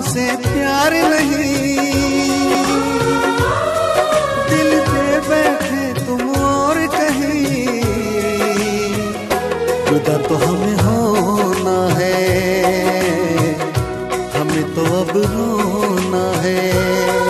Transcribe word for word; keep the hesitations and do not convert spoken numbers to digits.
हमसे प्यार नहीं, दिल दे बैठे तुम और कहीं। जुदा तो हमें होना है, हमें तो अब रोना है।